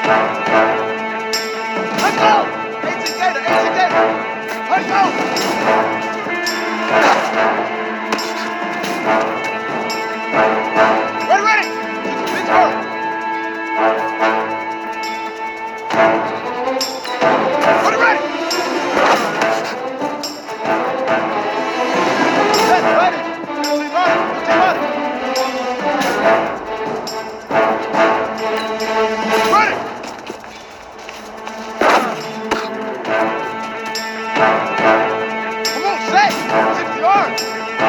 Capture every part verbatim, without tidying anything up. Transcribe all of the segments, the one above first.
Let's go! eighteen Gator, eighteen Gator! Let's go! Ready, ready! Pittsburgh! Ready, ready! Set, ready! fifteen body, fifteen body! Ready! Come on, set! sixty yards!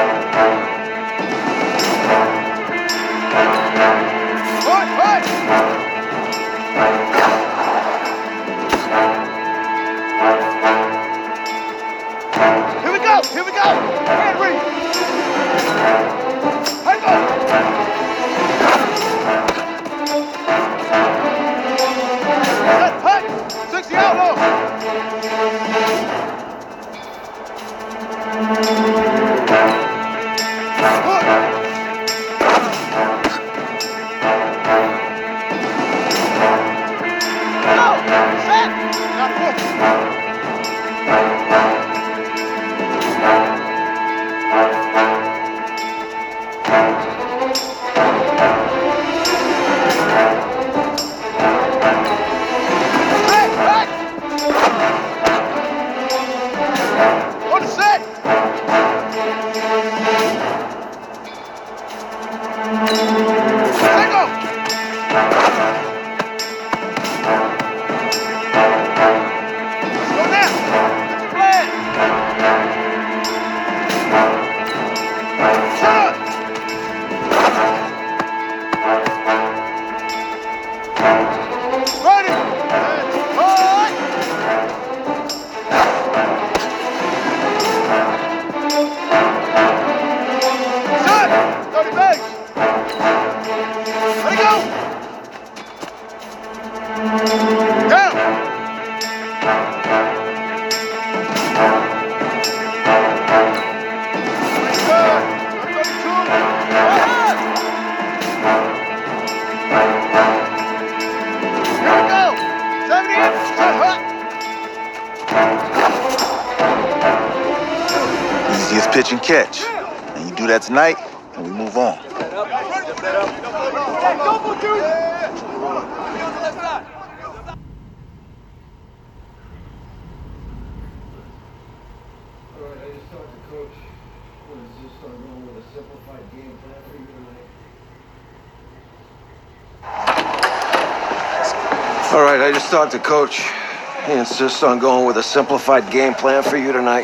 Fight, fight! Here we go! Here we go! Hand read! Hey, go! Set, hey! sixty outlaw! Good! Go! Set! Got it, Hey, hey! On the set! Take off! Let's go now! Get the flag! Shut! Ready! Fight! Set! thirty bags! Ready, go! Down! Good! thirty-two! Ahead! Here we go! seventy-eight! Set, hut! Easiest pitch and catch. And you do that tonight, and we move on. All right, I just talked to Coach. He insists on going with a simplified game plan for you tonight.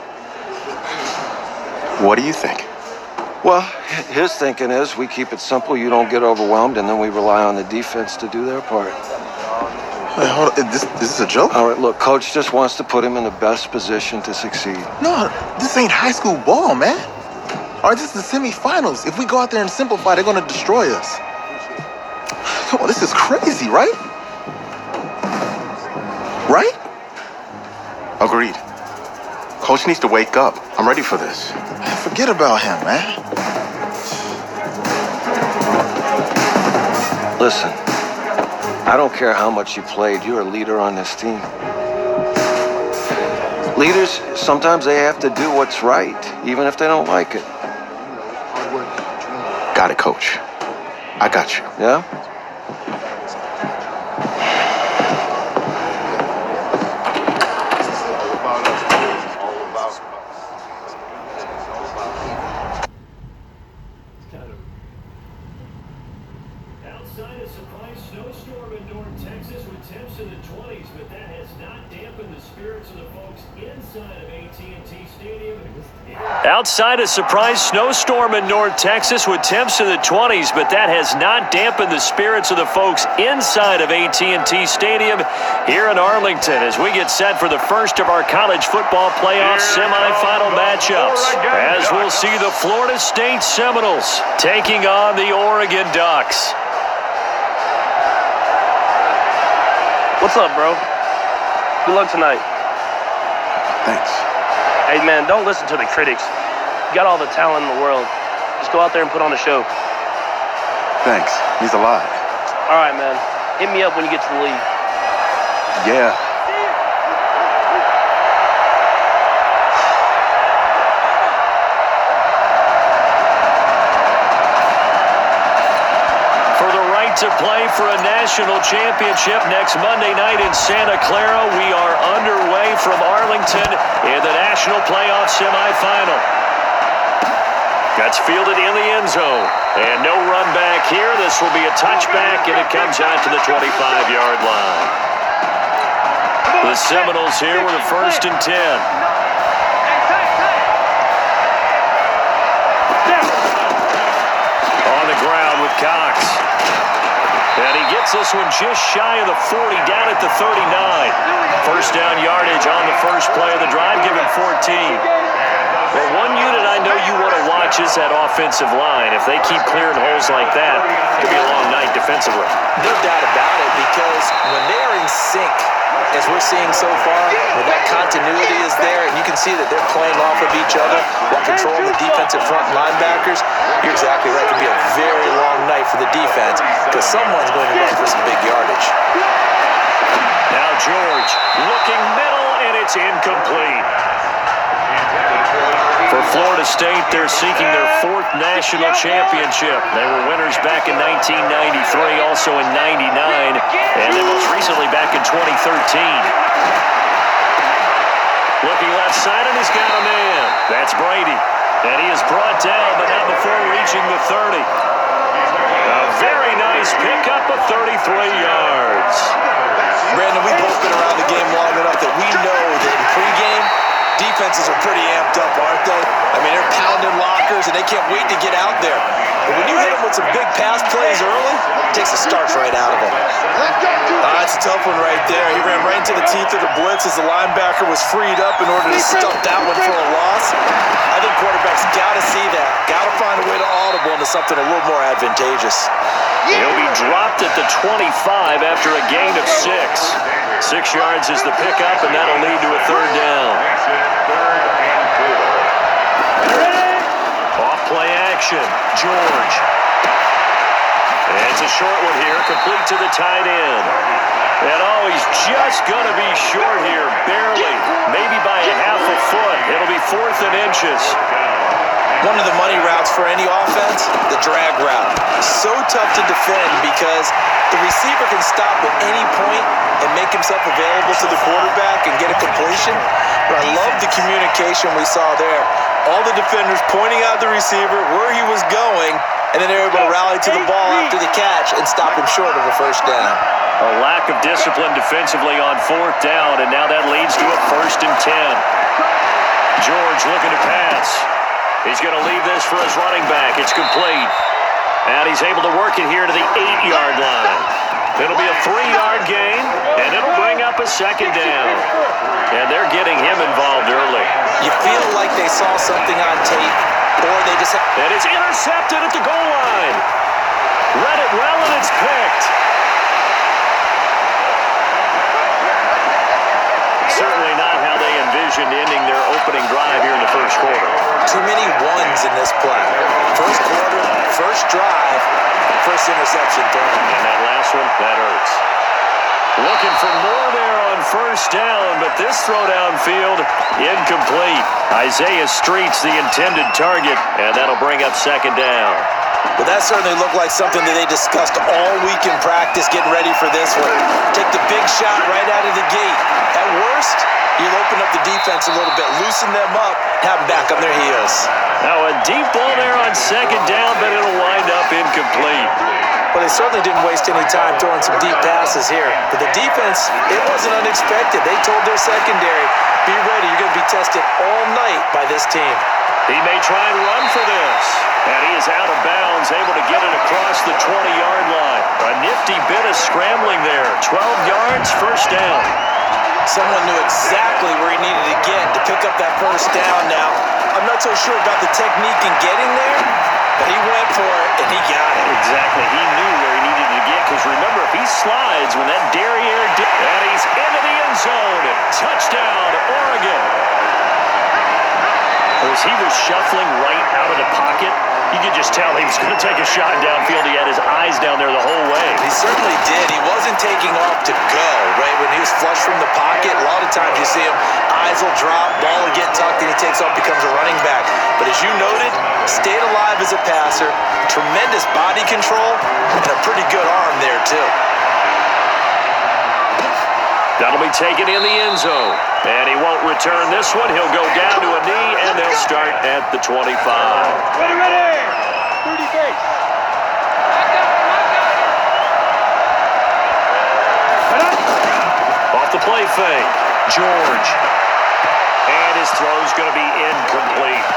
What do you think? Well, his thinking is we keep it simple, you don't get overwhelmed, and then we rely on the defense to do their part. Wait, hold on. This, this is a joke? All right, look, Coach just wants to put him in the best position to succeed. No, this ain't high school ball, man. All right, this is the semifinals. If we go out there and simplify, they're going to destroy us. Come on, this is crazy, right? Right? Agreed. Coach needs to wake up. I'm ready for this. Forget about him, man. Listen, I don't care how much you played, you're a leader on this team. Leaders, sometimes they have to do what's right, even if they don't like it. Got it, Coach. I got you. Yeah? Outside a surprise snowstorm in North Texas with temps in the twenties, but that has not dampened the spirits of the folks inside of A T and T Stadium. Outside a surprise snowstorm in North Texas with temps in the twenties, but that has not dampened the spirits of the folks inside of A T and T Stadium here in Arlington as we get set for the first of our college football playoff semifinal matchups. As we'll see the Florida State Seminoles taking on the Oregon Ducks. What's up, bro? Good luck tonight. Thanks. Hey, man, don't listen to the critics. You got all the talent in the world. Just go out there and put on a show. Thanks. Means a lot. All right, man. hit me up when you get to the league. Yeah. For the right to play for a national championship next Monday night in Santa Clara, we are underway from Arlington in the national playoff semifinal. That's fielded in the end zone. And no run back here. This will be a touchback, and it comes out to the twenty-five-yard line. The Seminoles here with a first and ten. On the ground with Cox. And he gets this one just shy of the forty, down at the thirty-nine. First down yardage on the first play of the drive, given fourteen. Well, one unit I know you want to watch is that offensive line. If they keep clearing holes like that, it could be a long night defensively. No doubt about it, because when they're in sync, as we're seeing so far, when that continuity is there, and you can see that they're playing off of each other while controlling the defensive front linebackers, you're exactly right. It could be a very long night for the defense, because someone's going to run for some big yardage. Now George looking middle, and it's incomplete. For Florida State, they're seeking their fourth national championship. They were winners back in nineteen ninety-three, also in ninety-nine, and then most recently back in twenty thirteen. Looking left side, and he's got a man. That's Brady. And he is brought down, but not before reaching the thirty. A very nice pickup of thirty-three yards. Brandon, we've both been around the game long enough that we know that in pregame, defenses are pretty amped up, aren't they? I mean, they're pounding lockers, and they can't wait to get out there. But when you hit them with some big pass plays early, it takes the starch right out of them. Uh, that's a tough one right there. He ran right into the teeth of the blitz as the linebacker was freed up in order to stuff that one for a loss. I think quarterbacks got to see that. Got to find a way to audible into something a little more advantageous. He'll be dropped at the twenty-five after a gain of six. Six yards is the pickup, and that'll lead to a third down. Off play action, George. And it's a short one here, complete to the tight end. And oh, he's just going to be short here, barely, maybe by a half a foot. It'll be fourth and inches. One of the money routes for any offense, the drag route. So tough to defend because the receiver can stop at any point and make himself available to the quarterback and get a completion. But I love the communication we saw there. All the defenders pointing out the receiver, where he was going, and then they were able to rally to the ball after the catch and stop him short of a first down. A lack of discipline defensively on fourth down, and now that leads to a first and ten. George looking to pass. He's going to leave this for his running back. It's complete. And he's able to work it here to the eight-yard line. It'll be a three-yard gain, and it'll bring up a second down. And they're getting him involved early. You feel like they saw something on tape, or they just... And it's intercepted at the goal line. Read it well, and it's picked. Certainly not how they envisioned ending their opening drive here in the first quarter. Too many ones in this play. First quarter, first drive, first interception thrown. And that last one, that hurts. Looking for more there on first down, but this throw downfield, incomplete. Isaiah Street's the intended target, and that'll bring up second down. Well, that certainly looked like something that they discussed all week in practice, getting ready for this one. Take the big shot right out of the gate. At worst, you'll open up the defense a little bit, loosen them up, have them back on their heels. Now a deep ball there on second down, but it'll wind up incomplete. Well, they certainly didn't waste any time throwing some deep passes here. But the defense, it wasn't unexpected. They told their secondary, be ready, you're going to be tested all night by this team. He may try and run for this. And he is out of bounds, able to get it across the twenty-yard line. A nifty bit of scrambling there. twelve yards, first down. Someone knew exactly where he needed to get to pick up that first down now. I'm not so sure about the technique in getting there, but he went for it, and he got it. Exactly. He knew where he needed to get, because remember, if he slides when that derriere dip, and he's into the end zone. Touchdown, Oregon. It as he was shuffling right out of the pocket, you could just tell he was going to take a shot downfield. He had his eyes down there the whole way. He certainly did. He wasn't taking off to go, right? When he was flush from the pocket, a lot of times you see him, eyes will drop, ball will get tucked, and he takes off, becomes a running back. But as you noted, stayed alive as a passer, tremendous body control, and a pretty good arm there, too. That'll be taken in the end zone. And he won't return this one. He'll go down to a knee, and they'll start at the twenty-five. Ready, ready. thirty base. Off the play fake. George. And his throw's going to be incomplete.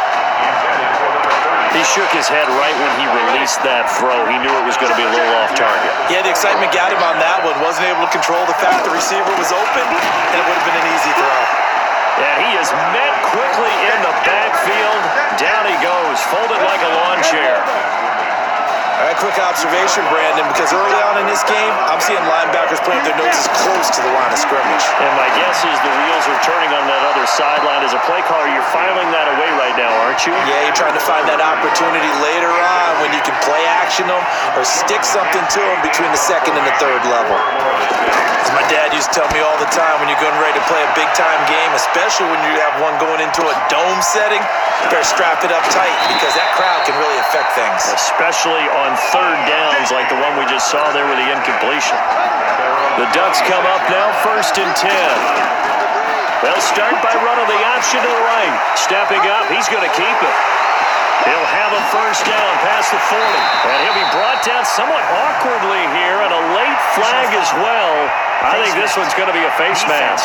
He shook his head right when he released that throw. He knew it was going to be a little off target. Yeah, the excitement got him on that one. Wasn't able to control the fact the receiver was open, and it would have been an easy throw. And he is met quickly in the backfield. Down he goes, folded like a lawn chair. All right, quick observation, Brandon, because early on in this game, I'm seeing linebackers playing their noses close to the line of scrimmage. And my guess is the wheels are turning on that other sideline. As a play caller, you're filing that away right now, aren't you? Yeah, you're trying to find that opportunity later on when you can play action them or stick something to them between the second and the third level. As my dad used to tell me all the time, when you're getting ready to play a big-time game, especially when you have one going into a dome setting, you better strap it up tight because that crowd can really affect things. Especially on third downs like the one we just saw there with the incompletion. The Ducks come up now first and ten. They'll start by running the option to the right. Stepping up, he's going to keep it. He'll have a first down past the forty. And he'll be brought down somewhat awkwardly here, and a late flag as well. I think this one's going to be a face mask.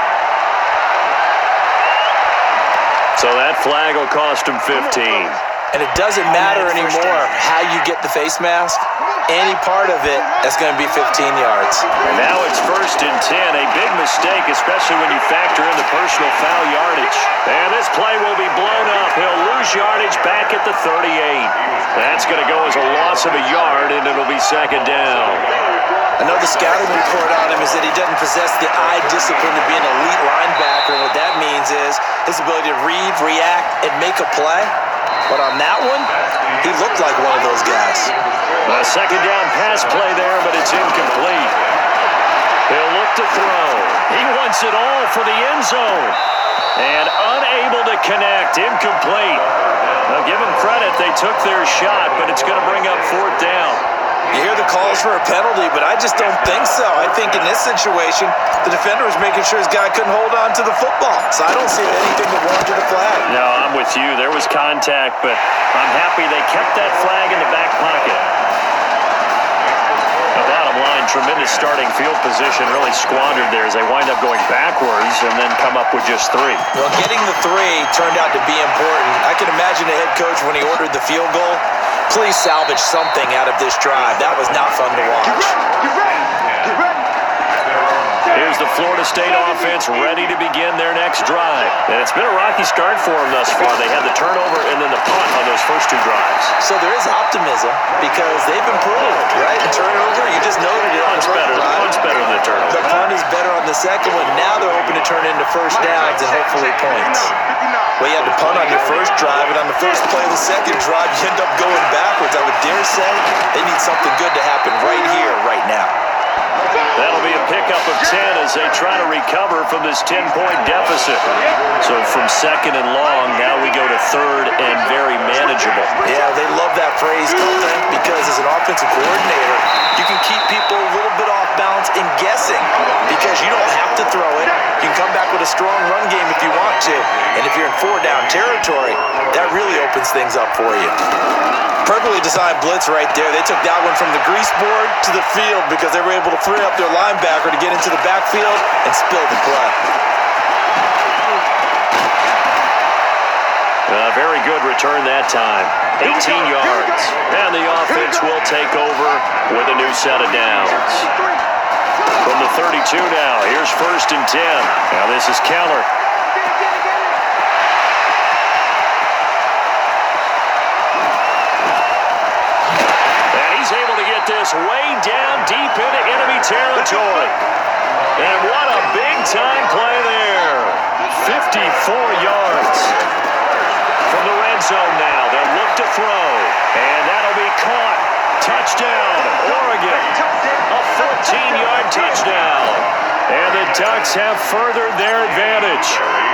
So that flag will cost him fifteen. And it doesn't matter anymore how you get the face mask. Any part of it, that's going to be fifteen yards. And now it's first and ten. A big mistake, especially when you factor in the personal foul yardage. And this play will be blown up. He'll lose yardage back at the thirty-eight. That's going to go as a loss of a yard, and it'll be second down. I know the scouting report on him is that he doesn't possess the eye discipline to be an elite linebacker. And what that means is his ability to read, react, and make a play. But on that one, he looked like one of those guys. A second down pass play there, but it's incomplete. He'll look to throw. He wants it all for the end zone. And unable to connect, incomplete. Now give them credit, they took their shot, but it's going to bring up fourth down. You hear the calls for a penalty, but I just don't think so. I think in this situation, the defender was making sure his guy couldn't hold on to the football. So I don't see anything that warranted a flag. No, I'm with you. There was contact, but I'm happy they kept that flag in the back pocket. The bottom line, tremendous starting field position, really squandered there as they wind up going backwards and then come up with just three. Well, getting the three turned out to be important. I can imagine the head coach when he ordered the field goal. Please salvage something out of this drive. That was not fun to watch. Get ready. Get ready. Here's the Florida State offense ready to begin their next drive. And it's been a rocky start for them thus far. They had the turnover and then the punt on those first two drives. So there is optimism because they've improved, right? The turnover, you just noted it. Punt's better. The punt's better than the turnover. The punt is better on the second one. Now they're hoping to turn into first downs and hopefully points. Well, you had to punt on your first drive, and on the first play of the second drive, you end up going backwards. I would dare say they need something good to happen right here, right now. That'll be a pickup of ten as they try to recover from this ten-point deficit. So from second and long, now we go to third and very manageable. Yeah, they love that phrase, don't they? Because as an offensive coordinator, you can keep people a little bit off balance and guessing because you don't have to throw it. You can come back with a strong run game if you want to. And if you're in four-down territory, that really opens things up for you. Perfectly designed blitz right there. They took that one from the grease board to the field because they were able to free up their linebacker to get into the backfield and spill the play. A very good return that time. eighteen yards. And the offense will take over with a new set of downs. From the thirty-two now, here's first and ten. Now this is Keller. And he's able to get this way down deep into enemy territory. And what a big-time play there. fifty-four yards. zone now. They'll look to throw. And that'll be caught. Touchdown, Oregon. A fourteen-yard touchdown. And the Ducks have furthered their advantage.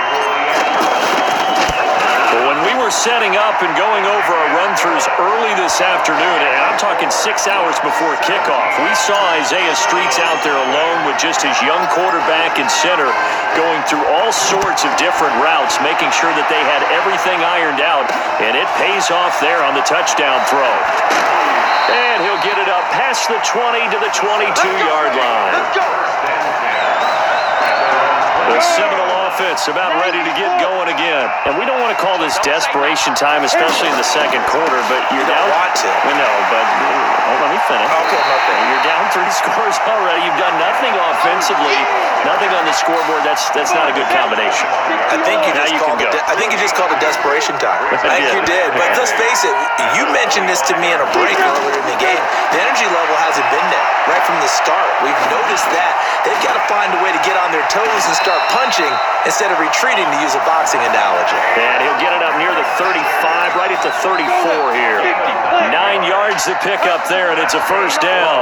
But when we were setting up and going over our run-throughs early this afternoon, and I'm talking six hours before kickoff, we saw Isaiah Streets out there alone with just his young quarterback in center going through all sorts of different routes, making sure that they had everything ironed out, and it pays off there on the touchdown throw. And he'll get it up past the twenty to the twenty-two-yard line. Let's go. The Seminole offense about ready to get going again. And we don't want to call this desperation time, especially in the second quarter, but you're You down. don't want to. We know, but oh, let me finish. Okay, okay. You're down three scores already. You've done nothing offensively, nothing on the scoreboard. That's that's not a good combination. I think you Now just you called can it. go. de- I think you just called it desperation time. I I think did. you did. But let's face it. You mentioned this to me in a break earlier in the game. The energy level hasn't been there right from the start. We've noticed that they've got to find a way to get on their toes and start punching instead of retreating, to use a boxing analogy. And he'll get it up near the thirty-five, right at the thirty-four here. Nine yards to pick up there, and it's a first down.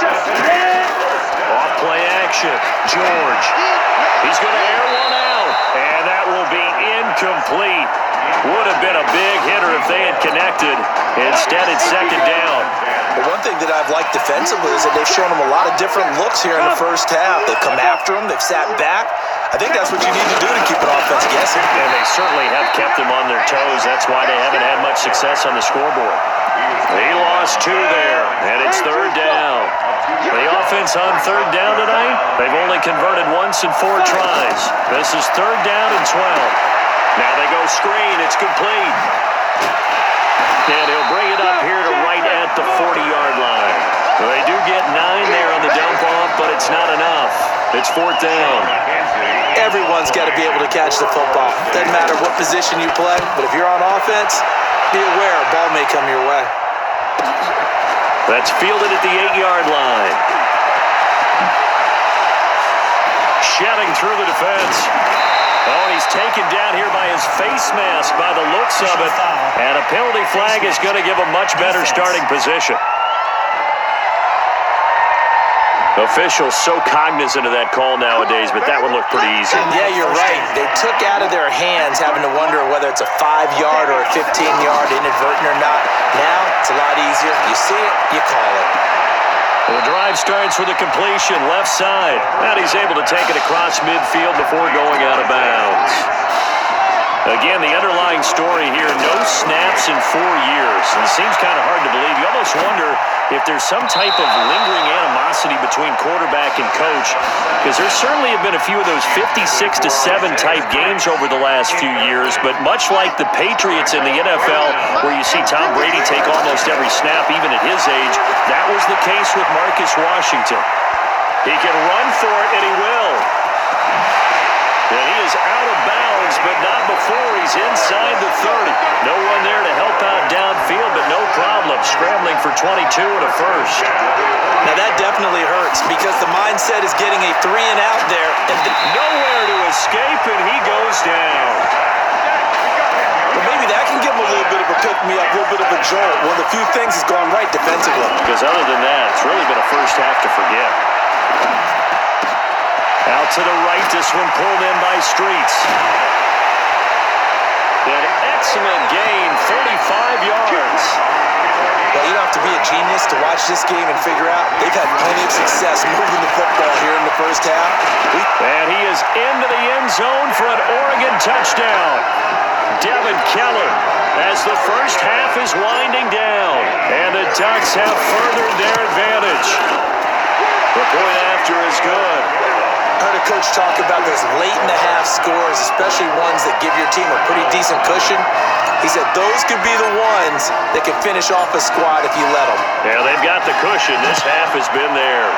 Off play action. George. He's going to air one out, and that will be incomplete. Would have been a big hitter if they had connected. Instead, it's second down. But one thing that I've liked defensively is that they've shown them a lot of different looks here in the first half. They've come after them. They've sat back. I think that's what you need to do to keep an offense guessing. And they certainly have kept them on their toes. That's why they haven't had much success on the scoreboard. He lost two there, and it's third down. The offense on third down tonight, they've only converted once in four tries. This is third down and twelve. Now they go screen. It's complete. And he'll bring it up here to right at the forty-yard line. They do get nine there on the dump-off, but it's not enough. It's fourth down. Everyone's got to be able to catch the football. Doesn't matter what position you play, but if you're on offense, be aware a ball may come your way. That's fielded at the eight-yard line. Shedding through the defense. Oh, and he's taken down here by his face mask by the looks of it. And a penalty flag is going to give a much better starting position. Officials so cognizant of that call nowadays, but that one looked pretty easy. Yeah, you're right. They took out of their hands having to wonder whether it's a five-yard or a fifteen-yard inadvertent or not. Now, it's a lot easier. You see it, you call it. The drive starts with a completion left side. And he's able to take it across midfield before going out of bounds. Again, the underlying story here, no snaps in four years. And it seems kind of hard to believe. You almost wonder if there's some type of lingering animosity between quarterback and coach, because there certainly have been a few of those fifty-six to seven type games over the last few years, but much like the Patriots in the N F L, where you see Tom Brady take almost every snap, even at his age, that was the case with Marcus Washington. He can run for it, and he will. And he is out of bounds, but not before he's inside the thirty. No one there to help out downfield, but no problem. Scrambling for twenty-two and a first. Now, that definitely hurts because the mindset is getting a three and out there. And Nowhere to escape, and he goes down. well, maybe that can give him a little bit of a pick-me-up, a little bit of a jolt. One of the few things has gone right defensively. Because other than that, it's really been a first half to forget. Out to the right, this one pulled in by Streets. An excellent gain, forty-five yards. Well, you don't have to be a genius to watch this game and figure out they've had plenty of success moving the football here in the first half. We And he is into the end zone for an Oregon touchdown. Devin Keller as the first half is winding down. And the Ducks have furthered their advantage. The point after is good. I heard a coach talk about those late-in-the-half scores, especially ones that give your team a pretty decent cushion. He said those could be the ones that can finish off a squad if you let them. Yeah, they've got the cushion. This half has been theirs.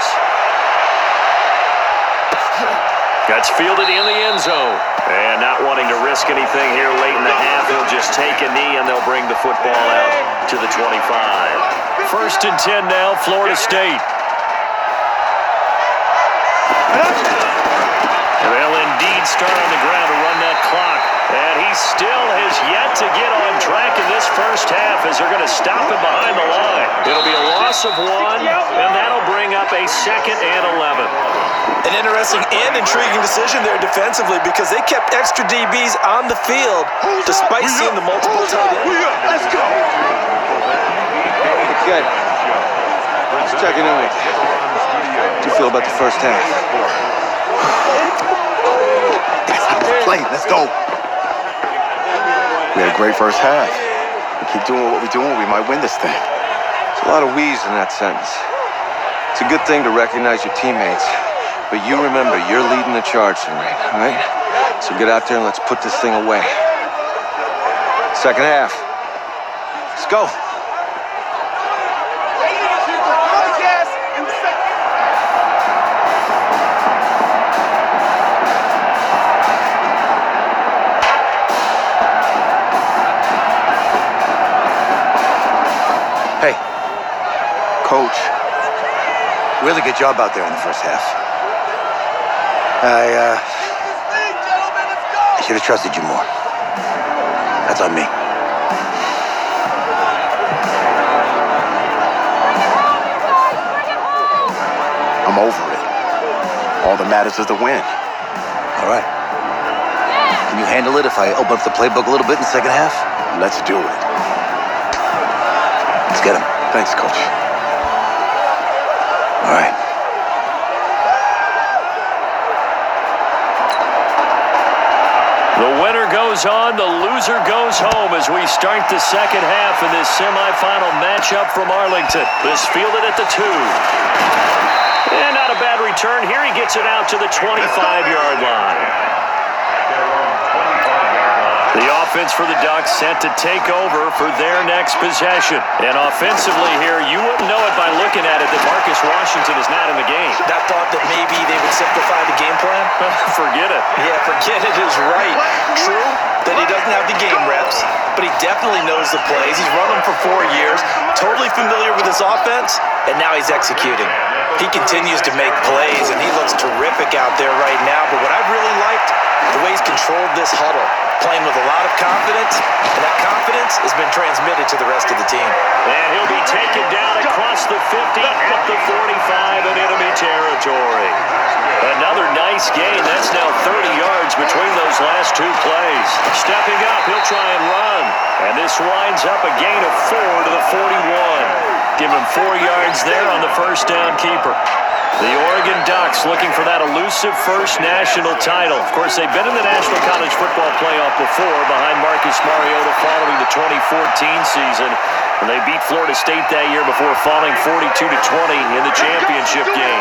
That's fielded in the end zone. And not wanting to risk anything here late in the half, he'll just take a knee and they'll bring the football out to the twenty-five. First and ten now, Florida State. They'll indeed head start on the ground to run that clock. And he still has yet to get on track in this first half as they're going to stop him behind the line. It'll be a loss of one, and that'll bring up a second and eleven. An interesting and intriguing decision there defensively because they kept extra D Bs on the field despite seeing the multiple tight ends. Let's go. Good. Just checking in with you. How do you feel about the first half? That's how we play. Let's go. We had a great first half. We keep doing what we're doing, we might win this thing. There's a lot of wheeze in that sentence. It's a good thing to recognize your teammates, but you remember you're leading the charge tonight, all right? So get out there and let's put this thing away. Second half. Let's go. Coach, really good job out there in the first half. I, uh, I should have trusted you more. That's on me. I'm over it. All that matters is the win. All right. Can you handle it if I open up the playbook a little bit in the second half? Let's do it. Let's get him. Thanks, Coach. All right. The winner goes on, the loser goes home as we start the second half in this semifinal matchup from Arlington. This fielded at the two. And not a bad return here. He gets it out to the twenty-five-yard line. The offense for the Ducks set to take over for their next possession. And offensively here, you wouldn't know it by looking at it that Marcus Washington is not in the game. That thought that maybe they would simplify the game plan? Forget it. Yeah, forget it is right. True that he doesn't have the game reps, but he definitely knows the plays. He's run them for four years, totally familiar with his offense, and now he's executing. He continues to make plays, and he looks terrific out there right now. But what I've really liked, the way he's controlled this huddle, playing with a lot of confidence, and that confidence has been transmitted to the rest of the team. And he'll be taken down across the fifty at the forty-five in enemy territory. Another nice gain. That's now thirty yards between those last two plays. Stepping up, he'll try and run. And this winds up a gain of four to the forty-one. Give him four yards there on the first down keeper. The Oregon Ducks looking for that elusive first national title. Of course, they've been in the National College Football Playoff before behind Marcus Mariota following the twenty fourteen season. And they beat Florida State that year before falling forty-two to twenty in the championship game.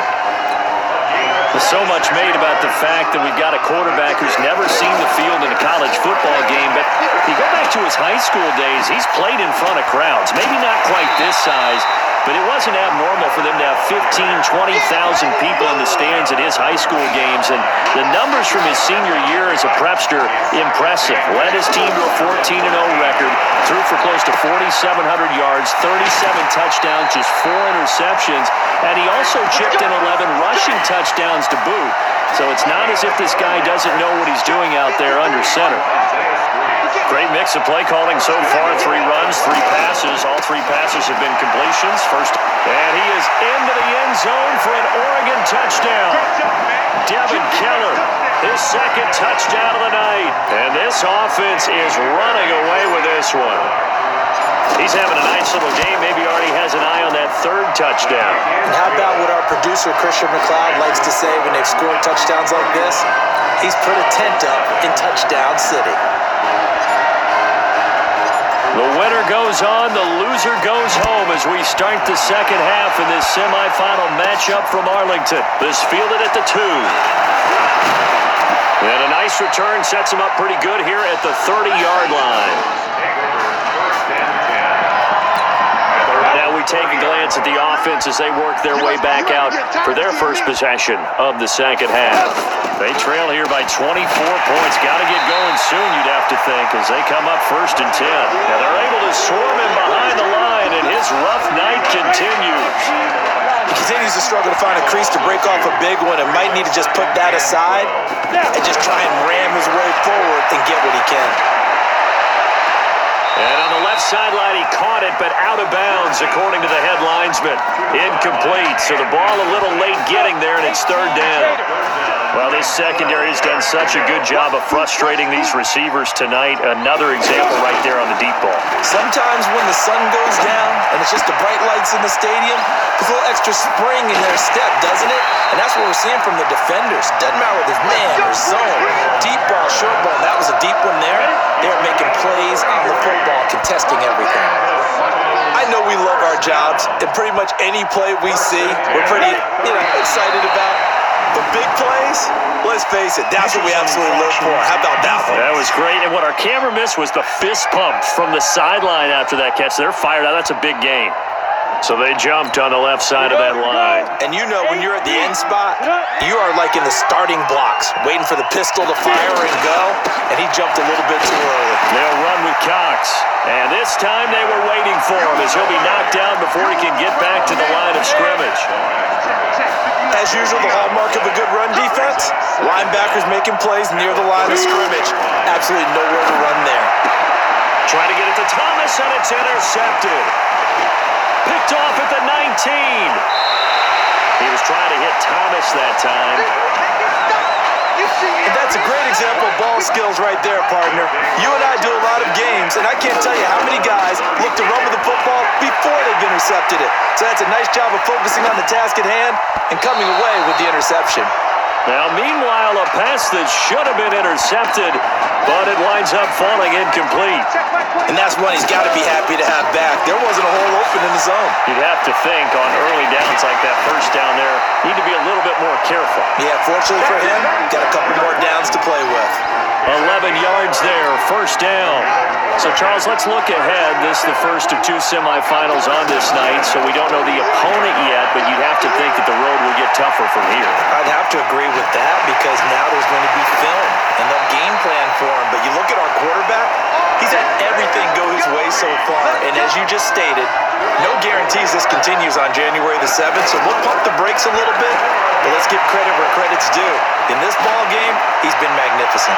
There's so much made about the fact that we've got a quarterback who's never seen the field in a college football game. But if you go back to his high school days, he's played in front of crowds. Maybe not quite this size, but it wasn't abnormal for them to have fifteen, twenty thousand people in the stands at his high school games. And the numbers from his senior year as a prepster, impressive. Led his team to a fourteen and oh record, threw for close to forty-seven hundred yards, thirty-seven touchdowns, just four interceptions. And he also chipped in eleven rushing touchdowns to boot. So it's not as if this guy doesn't know what he's doing out there under center. Great mix of play calling so far. Three runs, three passes. All three passes have been completions. First, and he is into the end zone for an Oregon touchdown. Devin Keller, his second touchdown of the night. And this offense is running away with this one. He's having a nice little game. Maybe already has an eye on that third touchdown. And how about what our producer, Christian McLeod, likes to say when they've scored touchdowns like this? He's put a tent up in Touchdown City. The winner goes on, the loser goes home as we start the second half in this semifinal matchup from Arlington. This fielded at the two. And a nice return sets him up pretty good here at the thirty-yard line. Now we take a glance at the offense as they work their way back out for their first possession of the second half. They trail here by twenty-four points. Got to get going soon, you'd have to think, as they come up first and ten. Now they're able to swarm him behind the line, and his rough night continues. He continues to struggle to find a crease to break off a big one and might need to just put that aside and just try and ram his way forward and get what he can. And on the left sideline, he caught it, but out of bounds, according to the head linesman. Incomplete, so the ball a little late getting there, and it's third down. Well, this secondary has done such a good job of frustrating these receivers tonight. Another example right there on the deep ball. Sometimes when the sun goes down and it's just the bright lights in the stadium, there's a little extra spring in their step, doesn't it? And that's what we're seeing from the defenders. Doesn't matter whether it's man or zone, deep ball, short ball. That was a deep one there. They're making plays on the football, contesting everything. I know we love our jobs, and pretty much any play we see, we're pretty, you know, excited about. The big plays, let's face it, that's what we absolutely live for. How about that one? That was great, and what our camera missed was the fist pump from the sideline after that catch. They're fired out. That's a big game. So they jumped on the left side of that line. And you know, when you're at the end spot, you are like in the starting blocks, waiting for the pistol to fire and go, and he jumped a little bit too early. They'll run with Cox. And this time they were waiting for him as he'll be knocked down before he can get back to the line of scrimmage. As usual, the hallmark of a good run defense, linebackers making plays near the line of scrimmage. Absolutely nowhere to run there. Trying to get it to Thomas, and it's intercepted. Picked off at the nineteen. He was trying to hit Thomas that time. And that's a great example of ball skills right there, partner. You and I do a lot of games, and I can't tell you how many guys look to run with the football before they've intercepted it. So that's a nice job of focusing on the task at hand and coming away with the interception. Now, meanwhile, a pass that should have been intercepted, but it winds up falling incomplete. And that's one he's got to be happy to have back. There wasn't a hole open in the zone. You'd have to think on early downs like that first down there, need to be a little bit more careful. Yeah, fortunately for him, got a couple more downs to play with. eleven yards there, first down. So, Charles, let's look ahead. This is the first of two semifinals on this night, so we don't know the opponent yet, but you'd have to think that the road will get tougher from here. I'd have to agree with that because now there's going to be film, and they'll game plan for him. But you look at our quarterback, he's had everything go his way so far, and as you just stated, no guarantees this continues on January the seventh, so we'll pump the brakes a little bit, but let's give credit where credit's due. In this ball game, he's been magnificent.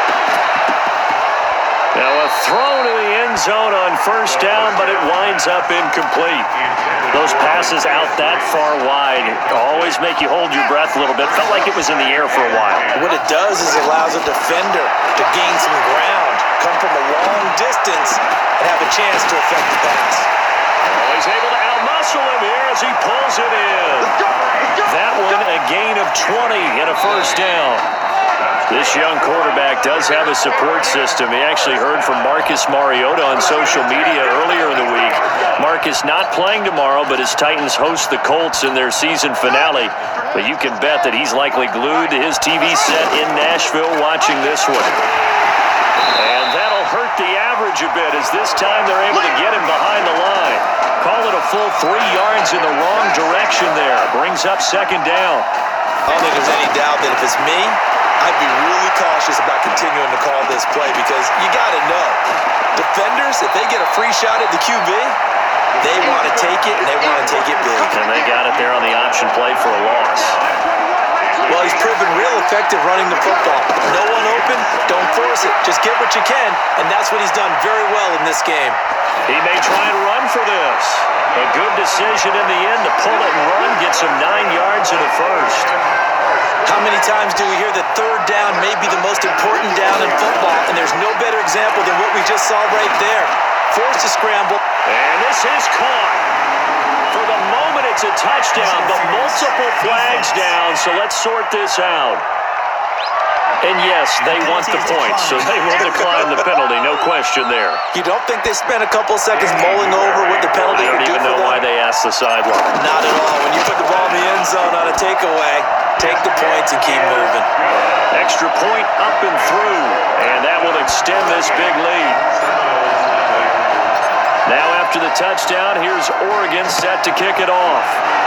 Now a throw to the end zone on first down, but it winds up incomplete. Those passes out that far wide always make you hold your breath a little bit. Felt like it was in the air for a while. What it does is it allows a defender to gain some ground, come from a long distance, and have a chance to affect the pass. Oh, he's able to outmuscle him here as he pulls it in. That one a gain of twenty and a first down. This young quarterback does have a support system. He actually heard from Marcus Mariota on social media earlier in the week. Marcus not playing tomorrow, but his Titans host the Colts in their season finale. But you can bet that he's likely glued to his T V set in Nashville watching this one. And that'll hurt the average a bit as this time they're able to get him behind the line. Call it a full three yards in the wrong direction there. Brings up second down. I don't think there's any doubt that if it's me, I'd be really cautious about continuing to call this play because you got to know, defenders, if they get a free shot at the Q B, they want to take it, and they want to take it big. And they got it there on the option play for a loss. Well, he's proven real effective running the football. No one open, don't force it. Just get what you can, and that's what he's done very well in this game. He may try and run for this. A good decision in the end to pull it and run, gets him nine yards in the first. How many times do we hear that third down may be the most important down in football, and there's no better example than what we just saw right there. Forced to scramble. And this is caught. For the moment, it's a touchdown, but multiple flags down, so let's sort this out. And yes, they want the points, so they will decline the penalty, no question there. You don't think they spent a couple seconds mulling over what the penalty I don't would do even for know them? why they asked the sideline. Not at all. When you put the ball in the end zone on a takeaway, take the points and keep moving. Extra point up and through, and that will extend this big lead. Now after the touchdown, here's Oregon set to kick it off.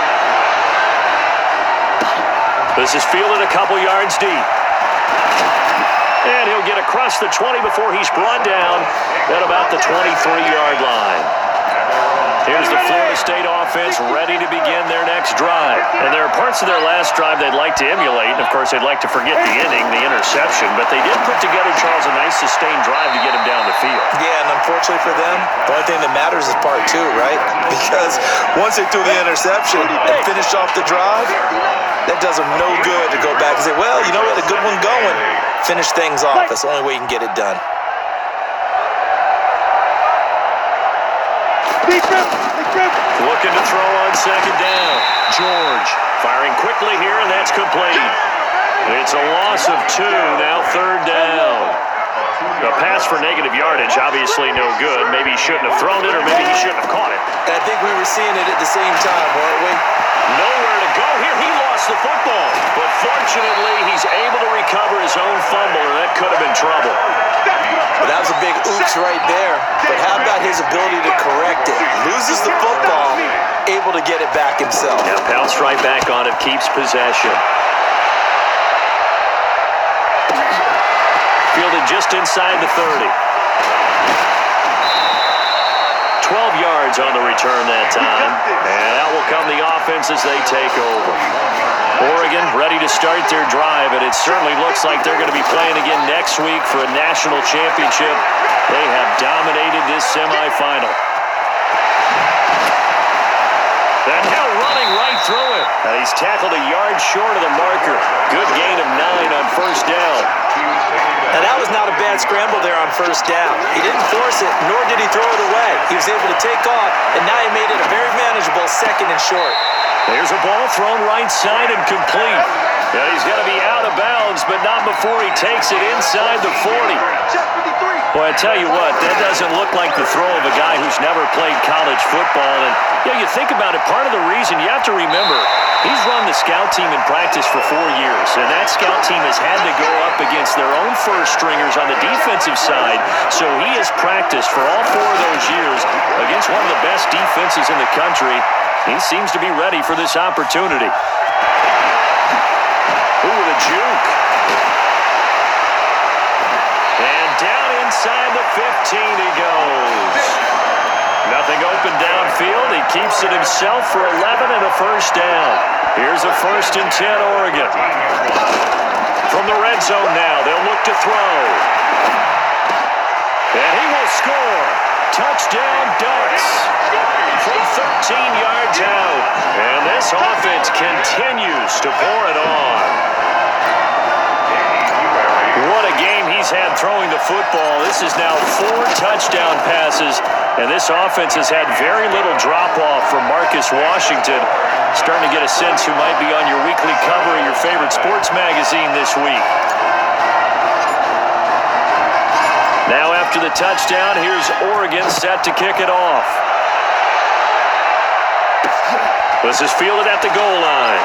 This is fielded a couple yards deep. And he'll get across the twenty before he's brought down at about the twenty-three yard line. Here's the Florida State offense ready to begin their next drive. And there are parts of their last drive they'd like to emulate. And, of course, they'd like to forget the inning, the interception. But they did put together, Charles, a nice sustained drive to get him down the field. Yeah, and unfortunately for them, the only thing that matters is part two, right? Because once they threw the interception and finished off the drive, that does them no good to go back and say, well, you know, we had a good one going. Finish things off. That's the only way you can get it done. Looking to throw on second down. George firing quickly here, and that's complete. It's a loss of two, now third down. A pass for negative yardage, obviously no good. Maybe he shouldn't have thrown it, or maybe he shouldn't have caught it. And I think we were seeing it at the same time, weren't we? Nowhere to go here. He lost the football. But fortunately, he's able to recover his own fumble, or that could have been trouble. But that was a big oops right there. But how about his ability to correct it? Loses the football, able to get it back himself. Now pounced right back on it, keeps possession. Fielded just inside the thirty. twelve yards on the return that time. And out will come the offense as they take over. Oregon ready to start their drive, and it certainly looks like they're going to be playing again next week for a national championship. They have dominated this semifinal. And now running right through it. And he's tackled a yard short of the marker. Good gain of nine on first down. And that was not a bad scramble there on first down. He didn't force it, nor did he throw it away. He was able to take off, and now he made it a very manageable second and short. There's a ball thrown right side and complete. Yeah, he's got to be out of bounds, but not before he takes it inside the forty. Boy, I tell you what, that doesn't look like the throw of a guy who's never played college football. And, you know, you think about it, part of the reason, you have to remember, he's run the scout team in practice for four years, and that scout team has had to go up against their own first stringers on the defensive side, so he has practiced for all four of those years against one of the best defenses in the country. He seems to be ready for this opportunity. Ooh, with a juke. And down inside the fifteen he goes. Nothing open downfield. He keeps it himself for eleven and a first down. Here's a first and ten, Oregon. From the red zone now, they'll look to throw. And he will score. Touchdown, Ducks. From thirteen yards out. And this offense continues to pour it on. What a game he's had throwing the football. This is now four touchdown passes, and this offense has had very little drop-off from Marcus Washington. Starting to get a sense who might be on your weekly cover of your favorite sports magazine this week. Now after the touchdown, here's Oregon set to kick it off. This is fielded at the goal line.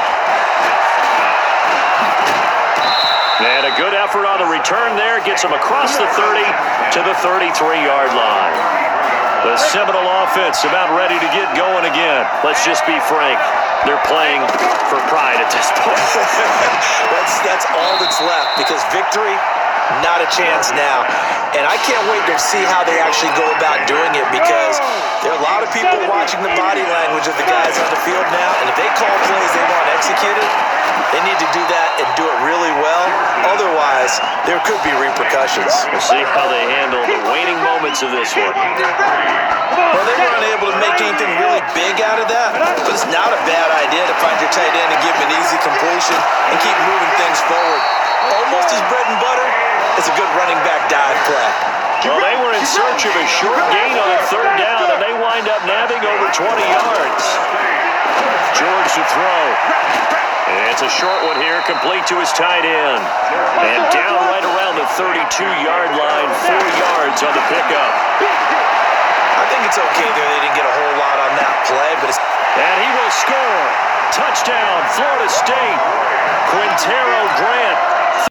And a good effort on the return there. Gets him across the thirty to the thirty-three yard line. The Seminole offense about ready to get going again. Let's just be frank. They're playing for pride at this point. that's, that's all that's left, because victory, not a chance now. And I can't wait to see how they actually go about doing it, because there are a lot of people watching the body language of the guys on the field now, and if they call plays they want executed, they need to do that and do it really well. Otherwise, there could be repercussions. We'll see how they handle the waning moments of this one. Well, they were unable to make anything really big out of that, but it's not a bad idea to find your tight end and give him an easy completion and keep moving things forward. Almost as bread and butter as a good running back dive play. Well, they were in search of a short gain on the third down, and they wind up nabbing over twenty yards. George to throw. And it's a short one here, complete to his tight end. And down right around the thirty-two yard line, four yards on the pickup. I think it's okay there. They didn't get a whole lot on that play, but it's... And he will score. Touchdown, Florida State. Quintero Grant